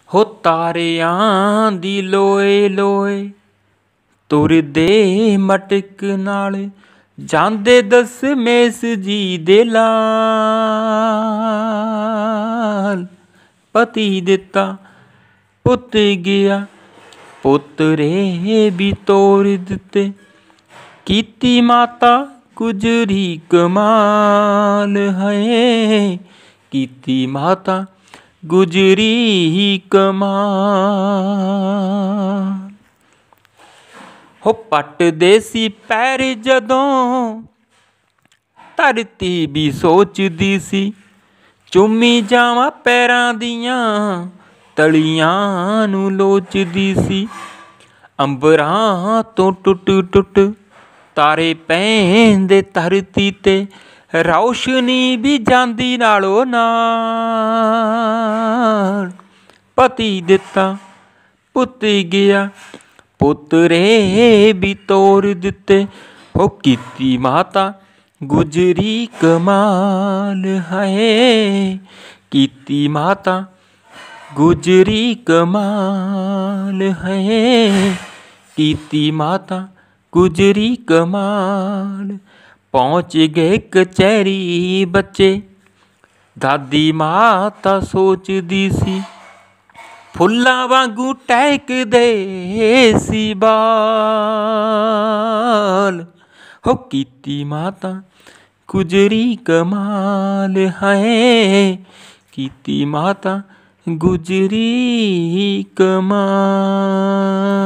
हो तारियां दी लोए लोए तुरदे मटक नाल जांदे दसमेस जी दे लाल। पति दिता पुत गया पुतरे भी तोड़ दिते कीती माता गुजरी कमाल है कीती माता गुजरी कमाल। हो पट देसी पैर जदों धरती भी सोचदी सी चुम्मी जावां पैरां दियां तलियां नूं लोचदी सी। अंबरां तो टुट टुट तारे पैंदे धरती ते रोशनी भी जांदी नालों नाल। पति दिता पुत गया पुतरे भी तोड़ दिते हो कीती माता गुजरी कमाल है कीती माता गुजरी कमाल है कीती माता गुजरी कमाल। पहुँच गए कचहरी बच्चे दादी माता सोचदी सी फुल्लां वांगू टहकदे सी बाल। हो कीती माता गुजरी कमाल है कीती माता गुजरी कमाल।